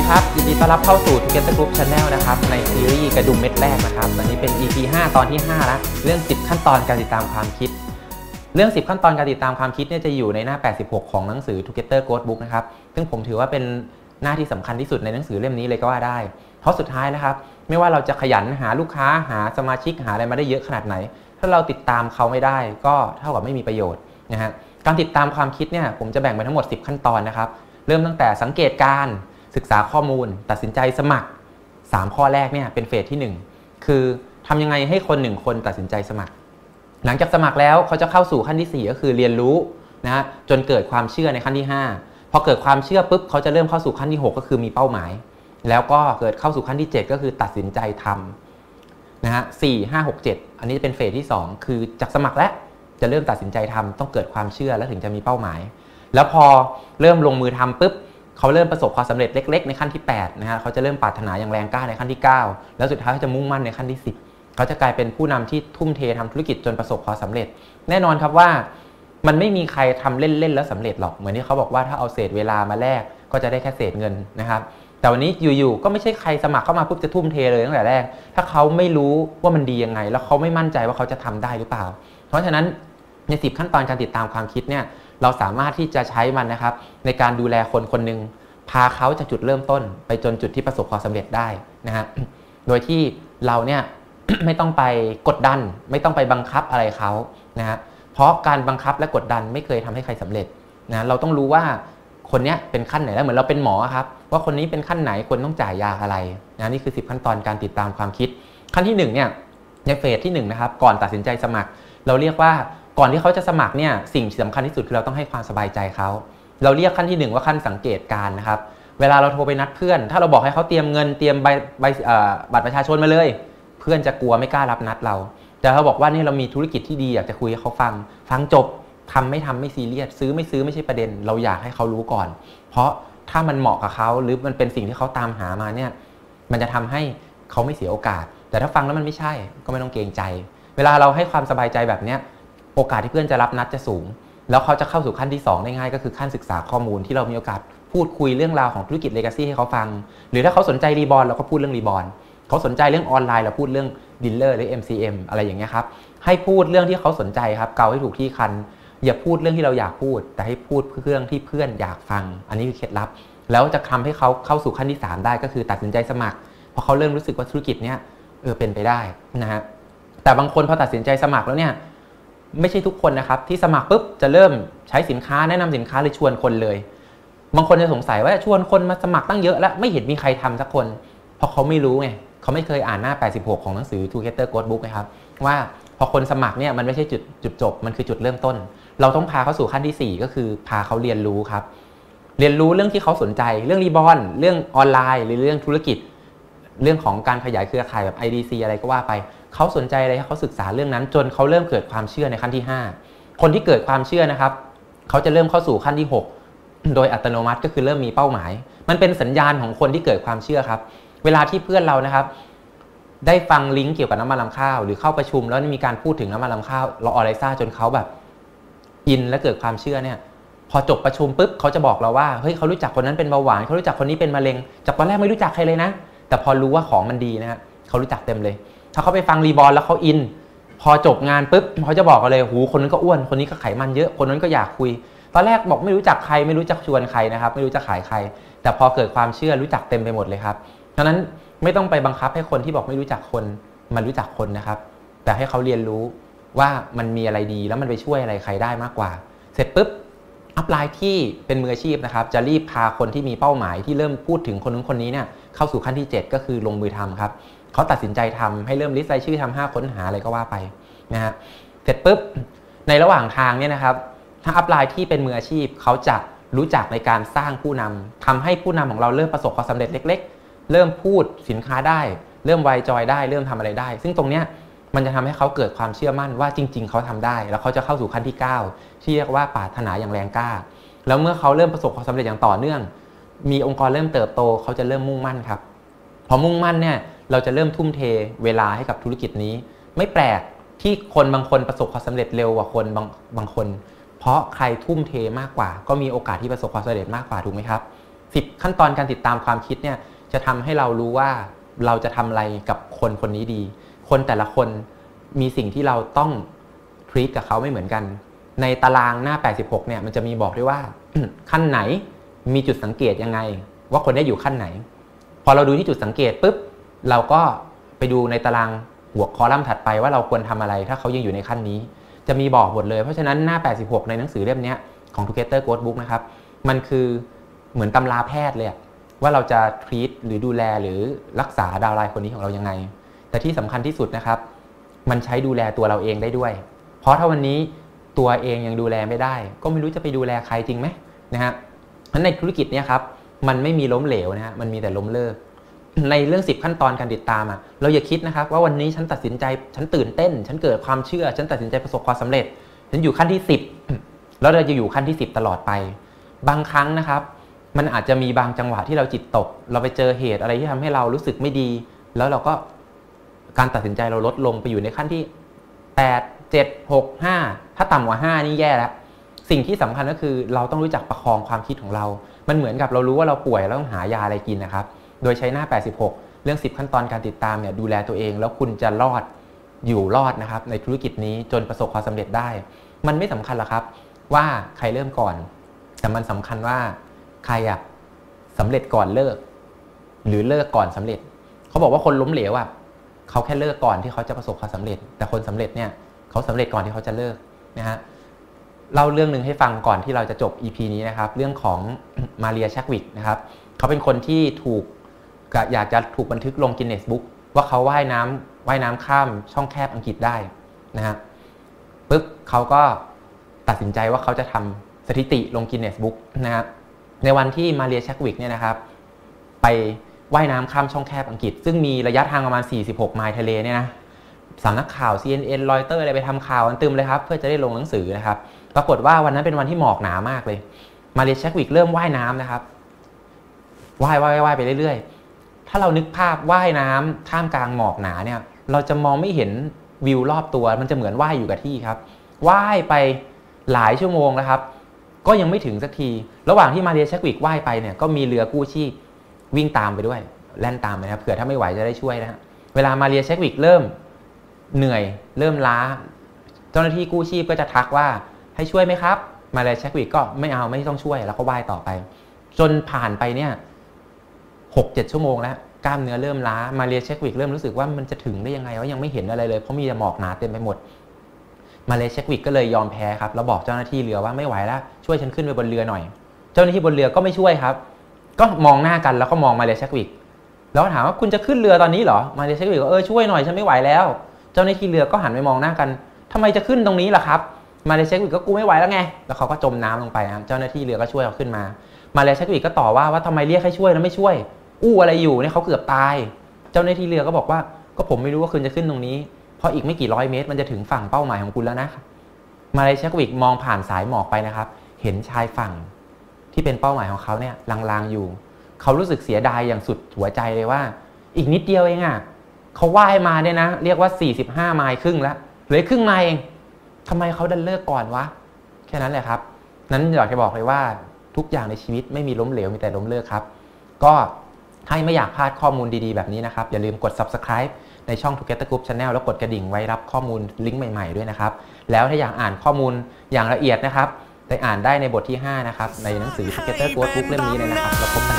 ครับยินดีต้อนรับเข้าสู่ Together Group Channel นะครับในซีรีส์กระดุมเม็ดแรกนะครับตอนนี้เป็น EP 5 ตอนที่5แล้วเรื่อง10ขั้นตอนการติดตามความคิดเรื่อง10ขั้นตอนการติดตามความคิดเนี่ยจะอยู่ในหน้า86ของหนังสือ Together Code Book นะครับซึ่งผมถือว่าเป็นหน้าที่สำคัญที่สุดในหนังสือเล่มนี้เลยก็ว่าได้เพราะสุดท้ายนะครับไม่ว่าเราจะขยันหาลูกค้าหาสมาชิกหาอะไรมาได้เยอะขนาดไหนถ้าเราติดตามเขาไม่ได้ก็เท่ากับไม่มีประโยชน์นะฮะการติดตามความคิดเนี่ยผมจะแบ่งเป็นทั้งหมด10ขั้นตอนนะครับเริ่มตั้งแต่สังเกตการศึกษาข้อมูลตัดสินใจสมัคร3ข้อแรกเนี่ยเป็นเฟสที่1คือทำยังไงให้คน1คนตัดสินใจสมัครหลังจากสมัครแล้วเขาจะเข้าสู่ขั้นที่4ก็คือเรียนรู้นะฮะจนเกิดความเชื่อในขั้นที่5พอเกิดความเชื่อปุ๊บเขาจะเริ่มเข้าสู่ขั้นที่6ก็คือมีเป้าหมายแล้วก็เกิดเข้าสู่ขั้นที่7ก็คือตัดสินใจทำนะฮะ4 5 6 7อันนี้เป็นเฟสที่2คือจากสมัครแล้วจะเริ่มตัดสินใจทำต้องเกิดความเชื่อแล้วถึงจะมีเป้าหมายแล้วพอเริ่มลงมือทำปุ๊บเขาเริ่มประสบความสำเร็จเล็กๆในขั้นที่8นะฮะเขาจะเริ่มปรารถนาอย่างแรงกล้าในขั้นที่9แล้วสุดท้ายเขาจะมุ่งมั่นในขั้นที่10เขาจะกลายเป็นผู้นำที่ทุ่มเททำธุรกิจจนประสบความสำเร็จแน่นอนครับว่ามันไม่มีใครทำเล่นๆแล้วสำเร็จหรอกเหมือนที่เขาบอกว่าถ้าเอาเศษเวลามาแลกก็จะได้แค่เศษเงินนะครับแต่วันนี้อยู่ๆก็ไม่ใช่ใครสมัครเข้ามาปุ๊บจะทุ่มเทเลยตั้งแต่แรกถ้าเขาไม่รู้ว่ามันดียังไงแล้วเขาไม่มั่นใจว่าเขาจะทำได้หรือเปล่าเพราะฉะนั้นใน10ขั้นตอนการติดตามความคิดเนี่ยเราสามารถที่จะใช้มันนะครับในการดูแลคนคนหนึ่งพาเขาจากจุดเริ่มต้นไปจนจุดที่ประสบความสำเร็จได้นะฮะโดยที่เราเนี่ย ไม่ต้องไปกดดันไม่ต้องไปบังคับอะไรเขานะฮะเพราะการบังคับและกดดันไม่เคยทำให้ใครสำเร็จนะเราต้องรู้ว่าคนนี้เป็นขั้นไหนแล้วเหมือนเราเป็นหมอครับว่าคนนี้เป็นขั้นไหนคนต้องจ่ายยาอะไรนะนี่คือ10ขั้นตอนการติดตามความคิดขั้นที่1เนี่ยในเฟสที่1นะครับก่อนตัดสินใจสมัครเราเรียกว่าก่อนที่เขาจะสมัครเนี่ยสิ่งสำคัญที่สุดคือเราต้องให้ความสบายใจเขาเราเรียกขั้นที่1ว่าขั้นสังเกตการนะครับเวลาเราโทรไปนัดเพื่อนถ้าเราบอกให้เขาเตรียมเงินเตรียมบัตรประชาชนมาเลยเพื่อนจะกลัวไม่กล้ารับนัดเราแต่เขาบอกว่านี่เรามีธุรกิจที่ดีอยากจะคุยให้เขาฟังจบทำไม่ซีเรียสซื้อไม่ใช่ประเด็นเราอยากให้เขารู้ก่อนเพราะถ้ามันเหมาะกับเขาหรือมันเป็นสิ่งที่เขาตามหามาเนี่ยมันจะทำให้เขาไม่เสียโอกาสแต่ถ้าฟังแล้วมันไม่ใช่ก็ไม่ต้องเกรงใจเวลาเราให้ความสบายใจแบบนี้โอกาสที่เพื่อนจะรับนัดจะสูงแล้วเขาจะเข้าสู่ขั้นที่2ได้ง่ายก็คือขั้นศึกษาข้อมูลที่เรามีโอกาสพูดคุยเรื่องราวของธุรกิจ Legacy ให้เขาฟังหรือถ้าเขาสนใจรีบอลเราก็พูดเรื่องรีบอลเขาสนใจเรื่องออนไลน์เราพูดเรื่องดีลเลอร์หรือ MCM อะไรอย่างเงี้ยครับให้พูดเรื่องที่เขาสนใจครับเกาให้ถูกที่คันอย่าพูดเรื่องที่เราอยากพูดแต่ให้พูดเรื่องที่เพื่อนอยากฟังอันนี้คือเคล็ดลับแล้วจะทำให้เขาเข้าสู่ขั้นที่3ได้ก็คือตัดสินใจสมัครพอเขาเริ่มรู้สึกว่าธุรกิจเนี้ยเป็นไปได้นะฮะแต่บางคนพอตัดสินใจสมัครแล้วเนี่ยไม่ใช่ทุกคนนะครับที่สมัครปุ๊บจะเริ่มใช้สินค้าแนะนำสินค้าหรือชวนคนเลยบางคนจะสงสัยว่าชวนคนมาสมัครตั้งเยอะแล้วไม่เห็นมีใครทำสักคนเพราะเขาไม่รู้ไงเขาไม่เคยอ่านหน้า86ของหนังสือ Together Code Book นะครับว่าพอคนสมัครเนี่ยมันไม่ใช่จุดจบมันคือจุดเริ่มต้นเราต้องพาเขาสู่ขั้นที่4ก็คือพาเขาเรียนรู้ครับเรียนรู้เรื่องที่เขาสนใจเรื่องรีบอลเรื่องออนไลน์หรือเรื่องธุรกิจเรื่องของการขยายเครือข่ายแบบ IDC อะไรก็ว่าไปเขาสนใจอะไรให้เขาศึกษาเรื่องนั้นจนเขาเริ่มเกิดความเชื่อในขั้นที่5คนที่เกิดความเชื่อนะครับเขาจะเริ่มเข้าสู่ขั้นที่6โดยอัตโนมัติก็คือเริ่มมีเป้าหมายมันเป็นสัญญาณของคนที่เกิดความเชื่อครับเวลาที่เพื่อนเรานะครับได้ฟังลิงก์เกี่ยวกับน้ำมันรำข้าวหรือเข้าประชุมแล้วมีการพูดถึงน้ำมันรำข้าวเราออไลซ่าจนเขาแบบอินและเกิดความเชื่อเนี่ยพอจบประชุมปุ๊บเขาจะบอกเราว่าเฮ้ยเขารู้จักคนนั้นเป็นเบาหวานเขารู้จักคนนี้เป็นมะเร็งจากตอนแรกไม่รู้จักใครเลยนะแต่พอรู้ว่าของมันดีนะฮะเขารู้จักเต็มเลยถ้าเขาไปฟังรีบอลแล้วเขาอินพอจบงานปุ๊บเขาจะบอกกันเลยหูคนนั้นก็อ้วนคนนี้ก็ไขมันเยอะคนนั้นก็อยากคุยตอนแรกบอกไม่รู้จักใครไม่รู้จักชวนใครนะครับไม่รู้จะขายใครแต่พอเกิดความเชื่อรู้จักเต็มไปหมดเลยครับฉะนั้นไม่ต้องไปบังคับให้คนที่บอกไม่รู้จักคนมันรู้จักคนนะครับแต่ให้เขาเรียนรู้ว่ามันมีอะไรดีแล้วมันไปช่วยอะไรใครได้มากกว่าเสร็จปุ๊บอัพไลน์ที่เป็นมืออาชีพนะครับจะรีบพาคนที่มีเป้าหมายที่เริ่มพูดถึงคนนู้นคนนี้เนี่ยเข้าสู่ขั้นที่7ก็คือลงมือทำครับเขาตัดสินใจทำให้เริ่มลิสต์รายชื่อทำ5ค้นหาอะไรก็ว่าไปนะฮะเสร็จปุ๊บในระหว่างทางเนี่ยนะครับถ้าอัพไลน์ที่เป็นมืออาชีพเขาจะรู้จักในการสร้างผู้นำทำให้ผู้นำของเราเริ่มประสบความสำเร็จเล็กๆเริ่มพูดสินค้าได้เริ่มไวจอยได้เริ่มทำอะไรได้ซึ่งตรงเนี้ยมันจะทำให้เขาเกิดความเชื่อมั่นว่าจริงๆเขาทำได้แล้วเขาจะเข้าสู่ขั้นที่9ที่เรียกว่าปรารถนาอย่างแรงกล้าแล้วเมื่อเขาเริ่มประสบความสำเร็จอย่างต่อเนื่องมีองค์กรเริ่มเติบโตเขาจะเริ่มมุ่งมั่นครับพอมุ่งมั่นเนี่ยเราจะเริ่มทุ่มเทเวลาให้กับธุรกิจนี้ไม่แปลกที่คนบางคนประสบความสำเร็จเร็วกว่าคนบางคนเพราะใครทุ่มเทมากกว่าก็มีโอกาสที่ประสบความสำเร็จมากกว่าถูกไหมครับ 10 ขั้นตอนการติดตามความคิดเนี่ยจะทำให้เรารู้ว่าเราจะทำอะไรกับคนคนนี้ดีคนแต่ละคนมีสิ่งที่เราต้อง treat กับเขาไม่เหมือนกันในตารางหน้า86เนี่ยมันจะมีบอกด้วยว่า ขั้นไหนมีจุดสังเกตยังไงว่าคนนี้อยู่ขั้นไหนพอเราดูที่จุดสังเกตปุ๊บเราก็ไปดูในตารางหัวคอลัมน์ถัดไปว่าเราควรทำอะไรถ้าเขายังอยู่ในขั้นนี้จะมีบอกหมดเลยเพราะฉะนั้นหน้า86ในหนังสือเล่มนี้ของ Together Code Book นะครับมันคือเหมือนตำราแพทย์เลยว่าเราจะ treat หรือดูแลหรือรักษาดาวไลน์คนนี้ของเรายังไงแต่ที่สำคัญที่สุดนะครับมันใช้ดูแลตัวเราเองได้ด้วยเพราะถ้าวันนี้ตัวเองยังดูแลไม่ได้ก็ไม่รู้จะไปดูแลใครจริงไหมนะฮะในธุรกิจเนี่ยครับมันไม่มีล้มเหลวนะฮะมันมีแต่ล้มเลิกในเรื่อง10ขั้นตอนการติดตามเราอย่าคิดนะครับว่าวันนี้ฉันตัดสินใจฉันตื่นเต้นฉันเกิดความเชื่อฉันตัดสินใจประสบความสำเร็จฉันอยู่ขั้นที่10แล้วเราจะอยู่ขั้นที่10ตลอดไปบางครั้งนะครับมันอาจจะมีบางจังหวะที่เราจิตตกเราไปเจอเหตุอะไรที่ทำให้เรารู้สึกไม่ดีแล้วเราก็การตัดสินใจเราลดลงไปอยู่ในขั้นที่8 7 6 5ถ้าต่ำกว่า5นี่แย่แล้วสิ่งที่สำคัญก็คือเราต้องรู้จักประคองความคิดของเรามันเหมือนกับเรารู้ว่าเราป่วยแล้วต้องหายาอะไรกินนะครับโดยใช้หน้า86เรื่อง10ขั้นตอนการติดตามเนี่ยดูแลตัวเองแล้วคุณจะรอดอยู่รอดนะครับในธุรกิจนี้จนประสบความสำเร็จได้มันไม่สำคัญหรอกครับว่าใครเริ่มก่อนแต่มันสำคัญว่าใครสำเร็จก่อนเลิกหรือเลิกก่อนสำเร็จเขาบอกว่าคนล้มเหลวเขาแค่เลิกก่อนที่เขาจะประสบความสำเร็จแต่คนสำเร็จเนี่ยเขาสำเร็จก่อนที่เขาจะเลิกนะฮะเล่าเรื่องหนึ่งให้ฟังก่อนที่เราจะจบ EP นี้นะครับเรื่องของมาเรียแชควิกนะครับเขาเป็นคนที่อยากจะถูกบันทึกลงกินเนสบุ๊กว่าเขาว่ายน้ำข้ามช่องแคบอังกฤษได้นะฮะปึ๊บเขาก็ตัดสินใจว่าเขาจะทำสถิติลงกินเนสบุ๊กนะครับในวันที่มาเรียแชควิกเนี่ยนะครับไปว่ายน้ำข้ามช่องแคบอังกฤษซึ่งมีระยะทางประมาณ46 ไมล์ทะเลเนี่ยนะสำนักข่าว CNN รอยเตอร์อะไรไปทำข่าวกันตึมเลยครับเพื่อจะได้ลงหนังสือนะครับปรากฏว่าวันนั้นเป็นวันที่หมอกหนามากเลยมาเรียแชควิกเริ่มว่ายน้ำนะครับว่ายไปเรื่อยๆถ้าเรานึกภาพว่ายน้ำท่ามกลางหมอกหนาเนี่ยเราจะมองไม่เห็นวิวรอบตัวมันจะเหมือนว่ายอยู่กับที่ครับว่ายไปหลายชั่วโมงนะครับก็ยังไม่ถึงสักทีระหว่างที่มาเรียแชควิกว่ายไปเนี่ยก็มีเรือกู้ชีพวิ่งตามไปด้วยแล่นตามไปนะครับเผื่อถ้าไม่ไหวจะได้ช่วยนะเวลามาเรียแชควิกเริ่มเหนื่อยเริ่มล้าเจ้าหน้าที่กู้ชีพก็จะทักว่าให้ช่วยไหมครับมาเรียแชควิกก็ไม่เอาไม่ต้องช่วยแล้วก็ว่ายต่อไปจนผ่านไปเนี่ย6-7 ชั่วโมงแล้วกล้ามเนื้อเริ่มล้ามาเรียแชควิกเริ่มรู้สึกว่ามันจะถึงได้ยังไงว่ายังไม่เห็นอะไรเลยเพราะมีแต่หมอกหนาเต็มไปหมดมาเรียแชควิกก็เลยยอมแพ้ครับแล้วบอกเจ้าหน้าที่เรือว่าไม่ไหวแล้วช่วยฉันขึ้นไปบนเรือหน่อยเจ้าหน้าที่บนเรือก็ไม่ช่วยครับก็มองหน้ากันแล้วก็มองมาเรียแชควิกแล้วถามว่าคุณจะขึ้นเรือตอนนี้เหรอมาเรียแชควิกก็ช่วยหน่อยฉันไม่ไหวแล้วเจ้าหน้าที่เรือก็หันไปมองหน้ากันทำไมจะขึ้นตรงนี้ล่ะครับมาเรียแชควิกก็กูไม่ไหวแล้วไงแล้วเขาก็จมน้ำลงไปนะเจ้าหน้าที่เรือก็ช่วยเขาขึ้นมาเรียแชควิกก็ต่อว่าทำไมเรียกให้ช่วยแล้วไม่ช่วยอู้อะไรอยู่เนี่ยเขาเกือบตายเจ้าหน้าที่เรือก็บอกว่าก็ผมไม่รู้ว่าคุณจะขึ้นตรงนี้เพราะอีกไม่กี่ร้อยเมตรมันจะถึงฝั่งเป้าหมายของคุณแล้วนะมาเรียแชควิกมองผ่านสายหมอกไปนะครับเห็นชายฝั่งที่เป็นเป้าหมายของเขาเนี่ยลางๆอยู่เขารู้สึกเสียดายอย่างสุดหัวใจเลยว่าอีกนิดเดียวเองเขาว่ายมาเนี่ยนะเรียกว่า45 ไมล์ครึ่งแล้วเหลือครึ่งไมล์เองทำไมเขาดันเลิกก่อนวะแค่นั้นแหละครับนั้นอยากจะบอกเลยว่าทุกอย่างในชีวิตไม่มีล้มเหลวมีแต่ล้มเลิกครับก็ถ้าไม่อยากพลาดข้อมูลดีๆแบบนี้นะครับอย่าลืมกด Subscribe ในช่อง Together Group Channel แล้วกดกระดิ่งไว้รับข้อมูลลิงก์ใหม่ๆด้วยนะครับแล้วถ้าอยากอ่านข้อมูลอย่างละเอียดนะครับไปอ่านได้ในบทที่5นะครับในหนังสือ Together Group Book เล่มนี้เลยนะครับแล้วพบกัน